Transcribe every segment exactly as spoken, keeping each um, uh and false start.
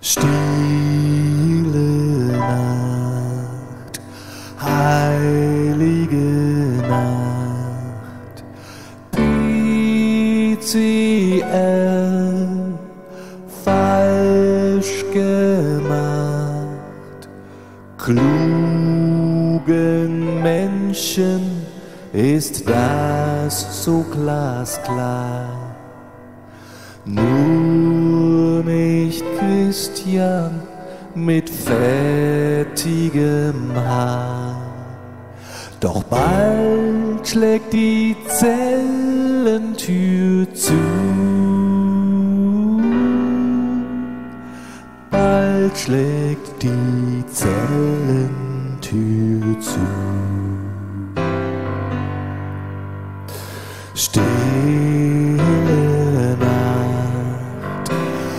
Stille Nacht, heilige Nacht, P C R, falsch gemacht. Klugen Menschen ist das so glasklar. Nur nicht Christian mit fettigem Haar. Doch bald schlägt die Zellentür zu. Bald schlägt die Zellentür zu. Stille Nacht,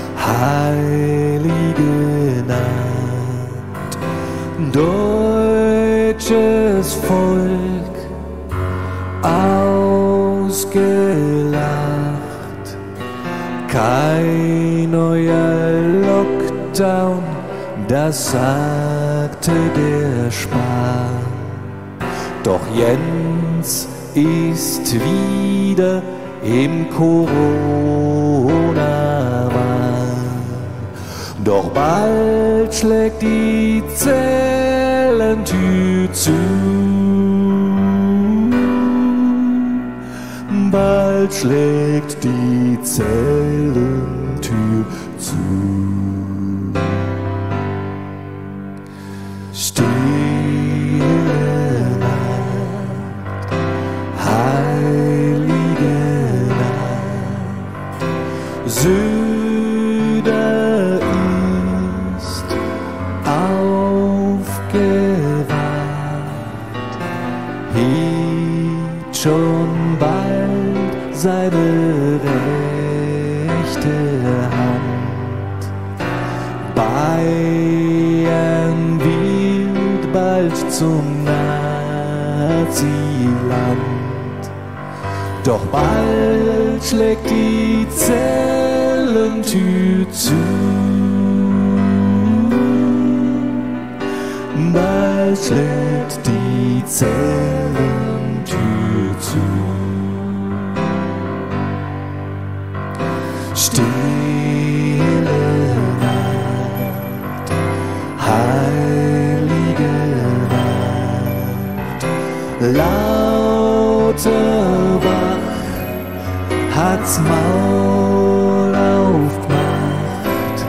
heilige Nacht, deutsches Volk ausgelacht. Kein neuer Lockdown, das sagte der Spahn. Doch Jens ist wieder im Corona-Wahn. Doch bald schlägt die Zellentür zu. Bald schlägt die Zellentür zu. Stille Nacht, heilige Nacht, Söder ist aufgewacht, hielt schon bald seine rechte Hand. Bayern wird bald zum Naziland. Doch bald schlägt die Zellentür zu. Bald schlägt die Zellentür zu. Stille Nacht, heilige Nacht, lauter wach hat's Maul aufgemacht.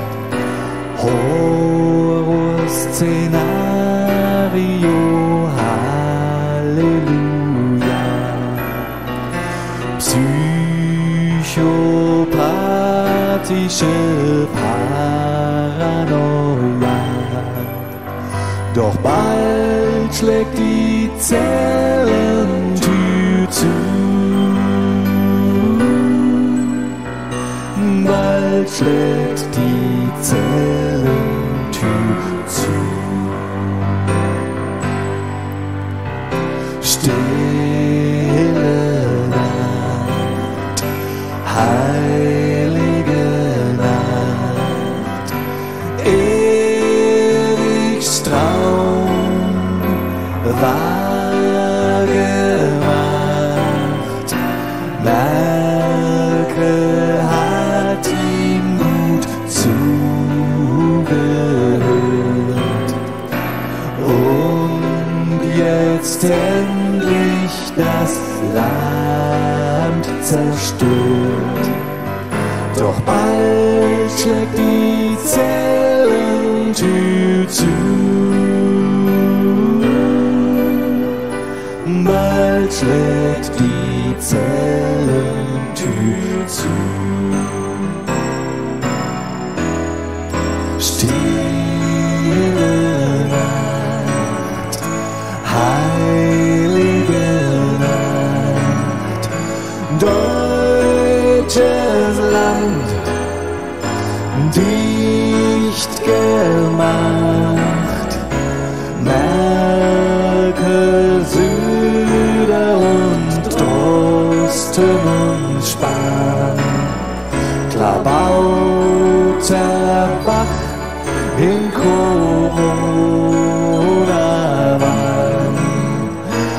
Horrorszenario, Halleluja. Psychopathische Paranoia. Doch bald schlägt die Zellentür zu. Bald schlägt die Zellentür zu. Stille Nacht, heilige Nacht, Erichs Traum wahr gemacht. Merkel hat ihm gut zugehört und jetzt endlich das Land zerstört. Doch bald schlägt die Zellentür zu. Bald schlägt die Zellentür zu. Stille Nacht, heilige Nacht, deutsches Land, dicht gemacht. Merkel, Söder und Drosten und Spahn.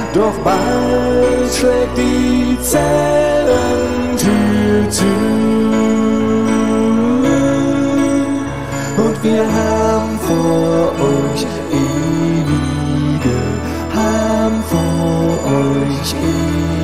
Doch bald schlägt die Zellentür zu und wir haben vor euch ewige, haben vor euch ewige